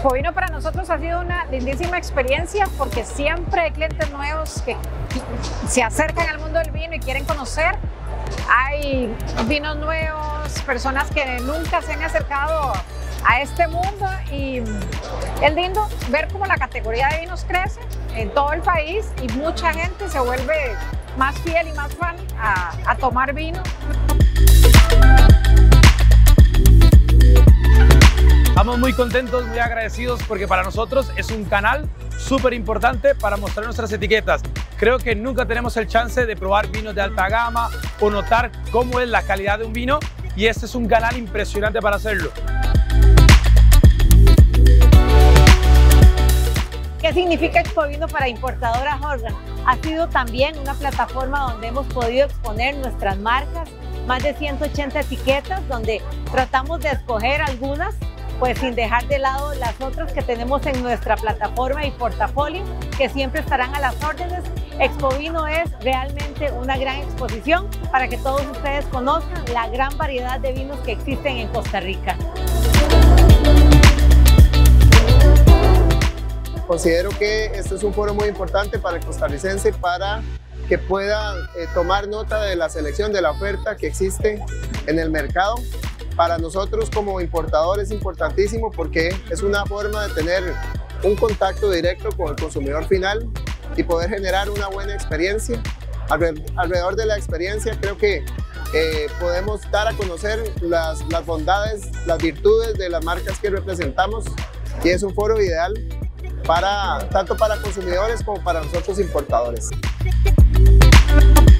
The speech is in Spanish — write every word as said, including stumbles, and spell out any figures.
Expovino para nosotros ha sido una lindísima experiencia porque siempre hay clientes nuevos que se acercan al mundo del vino y quieren conocer. Hay vinos nuevos, personas que nunca se han acercado a este mundo y es lindo ver cómo la categoría de vinos crece en todo el país y mucha gente se vuelve más fiel y más fan a, a tomar vino. Estamos muy contentos, muy agradecidos porque para nosotros es un canal súper importante para mostrar nuestras etiquetas. Creo que nunca tenemos el chance de probar vinos de alta gama o notar cómo es la calidad de un vino y este es un canal impresionante para hacerlo. ¿Qué significa Expovino para Importadora Jordan? Ha sido también una plataforma donde hemos podido exponer nuestras marcas, más de ciento ochenta etiquetas, donde tratamos de escoger algunas, pues sin dejar de lado las otras que tenemos en nuestra plataforma y portafolio, que siempre estarán a las órdenes. Expovino es realmente una gran exposición para que todos ustedes conozcan la gran variedad de vinos que existen en Costa Rica. Considero que este es un foro muy importante para el costarricense para que pueda eh, tomar nota de la selección de la oferta que existe en el mercado. Para nosotros como importadores es importantísimo porque es una forma de tener un contacto directo con el consumidor final y poder generar una buena experiencia. Alrededor de la experiencia creo que eh, podemos dar a conocer las, las bondades, las virtudes de las marcas que representamos y es un foro ideal para, tanto para consumidores como para nosotros importadores.